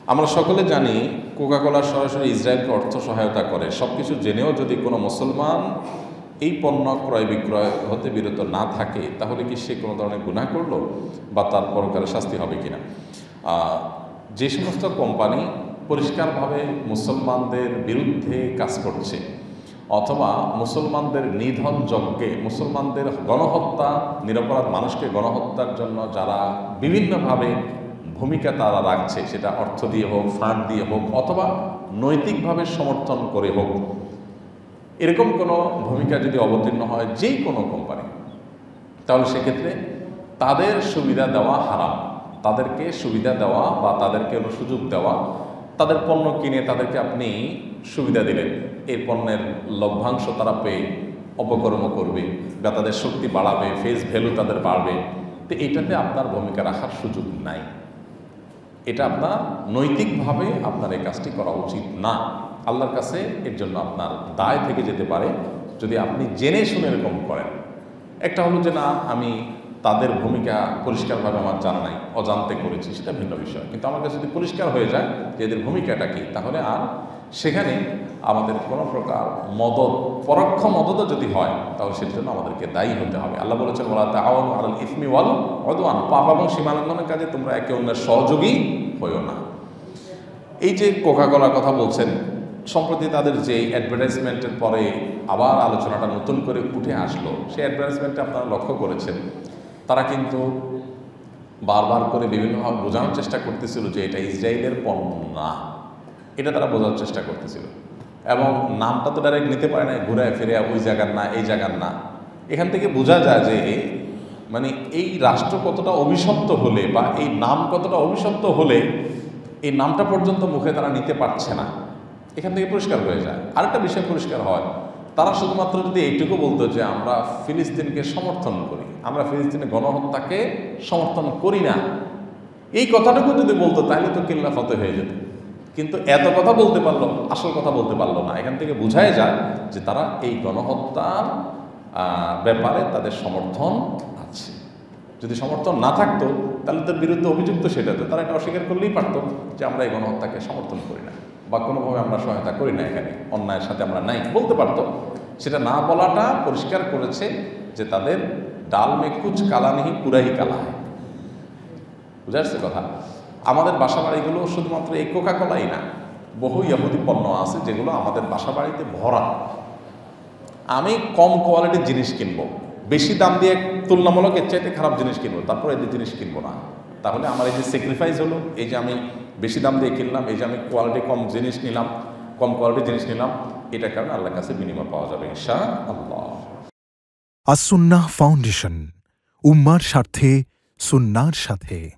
আমরা সকলে জানি কোকাকোলা সরাসরি ইসরায়েলকে অর্থ সহায়তা করে। সব কিছু জেনেও যদি কোনো মুসলমান এই পণ্য ক্রয় বিক্রয় হতে বিরত না থাকে, তাহলে কি সে কোনো ধরনের গুনাহ করলো বা তার পরকালে শাস্তি হবে কিনা? যে সমস্ত কোম্পানি পরিষ্কারভাবে মুসলমানদের বিরুদ্ধে কাজ করছে অথবা মুসলমানদের নিধন যজ্ঞে, মুসলমানদের গণহত্যা, নিরপরাধ মানুষকে গণহত্যার জন্য যারা বিভিন্নভাবে ভূমিকা তারা রাখছে, সেটা অর্থ দিয়ে হোক, ফান্ড দিয়ে হোক অথবা নৈতিকভাবে সমর্থন করে হোক, এরকম কোনো ভূমিকা যদি অবতীর্ণ হয় যেই কোনো কোম্পানি, তাহলে সেক্ষেত্রে তাদের সুবিধা দেওয়া হারাম। তাদেরকে সুবিধা দেওয়া বা তাদেরকে সুযোগ দেওয়া, তাদের পণ্য কিনে তাদেরকে আপনি সুবিধা দিলেন, এই পণ্যের লভ্যাংশ তারা পেয়ে অপকর্ম করবে বা তাদের শক্তি বাড়াবে, ফেস ভ্যালু তাদের বাড়বে, তো এইটাতে আপনার ভূমিকা রাখার সুযোগ নাই। এটা আপনার নৈতিকভাবে আপনার এই কাজটি করা উচিত না। আল্লাহর কাছে এর জন্য আপনার দায় থেকে যেতে পারে যদি আপনি জেনে শুনে এরকম করেন। একটা হলো যে না, আমি তাদের ভূমিকা পরিষ্কারভাবে আমার জানা নাই, অজান্তে করেছি, সেটা ভিন্ন বিষয়। কিন্তু আমার কাছে যদি পরিষ্কার হয়ে যায় যে এদের ভূমিকাটা কী, তাহলে আর সেখানে আমাদের কোনো প্রকার মদদ, পরোক্ষ মদতও যদি হয়, তাহলে সেটার জন্য আমাদেরকে দায়ী হতে হবে। আল্লাহ বলেছেন, ওয়ালা তাআওয়ানু আলাল ইসমি ওয়াল উদওয়ান, পাপ এবং সীমালঙ্ঘনের কাজে তোমরা একে অন্যের সহযোগী হইও না। এই যে কোকাকোলার কথা বলছেন, সম্প্রতি তাদের যে অ্যাডভার্টাইজমেন্টের পরে আবার আলোচনাটা নতুন করে উঠে আসলো, সেই অ্যাডভার্টাইজমেন্টে আপনারা লক্ষ্য করেছেন তারা কিন্তু বারবার করে বিভিন্নভাবে বোঝানোর চেষ্টা করতেছিল যে এটা ইসরায়েলের পণ্য না, এটা তারা বোঝার চেষ্টা করতেছিল। এবং নামটা তো ডাইরেক্ট নিতে পারে না, ঘুরে ফিরে ওই জায়গার না, এই জায়গার না। এখান থেকে বোঝা যায় যে মানে এই রাষ্ট্র কতটা অভিশপ্ত হলে বা এই নাম কতটা অভিশপ্ত হলে এই নামটা পর্যন্ত মুখে তারা নিতে পারছে না। এখান থেকে পরিষ্কার হয়ে যায়। আরেকটা বিষয় পরিষ্কার হয়, তারা শুধুমাত্র যদি এইটুকু বলতো যে আমরা ফিলিস্তিনকে সমর্থন করি, আমরা ফিলিস্তিনের গণহত্যাকে সমর্থন করি না, এই কথাটুকু যদি বলতো তাহলে তো কিল্লা ফতে হয়ে যেত। কিন্তু এত কথা বলতে পারলো, আসল কথা বলতে পারলো না। এখান থেকে বোঝাই যায় যে তারা এই গণহত্যার ব্যাপারে তাদের সমর্থন আছে। যদি সমর্থন না থাকতো তাহলে তার বিরুদ্ধে অভিযুক্ত সেটাতে তারা এটা অস্বীকার করলেই পারতো যে আমরা এই গণহত্যাকে সমর্থন করি না বা কোনোভাবে আমরা সহায়তা করি না, এখানে অন্যায়ের সাথে আমরা নাই, বলতে পারতো। সেটা না বলাটা পরিষ্কার করেছে যে তাদের ডাল মে কুচ কালা নেই, পুরাই কালা হয়। বুঝা যাচ্ছে কথা? আমাদের বাসা বাড়িগুলো শুধুমাত্র এই কোকাকোলাই না, বহু ইহুদি পণ্য আছে যেগুলো আমাদের বাসা বাড়িতে ভরা। আমি কম কোয়ালিটির জিনিস কিনবো, বেশি দাম দিয়ে তুলনামূলক এর চাইতে খারাপ জিনিস কিনবো, তারপর এই জিনিস কিনবো না। তাহলে আমার এই যে স্যাক্রিফাইস হলো, এই যে আমি বেশি দাম দিয়ে কিনলাম, এই যে আমি কোয়ালিটি কম জিনিস নিলাম, কম কোয়ালিটির জিনিস নিলাম, এটার কারণে আল্লাহর কাছে বিনিময় পাওয়া যাবে ইনশাআল্লাহ। আস সুন্নাহ ফাউন্ডেশন, উম্মার স্বার্থে সুন্নাহর সাথে।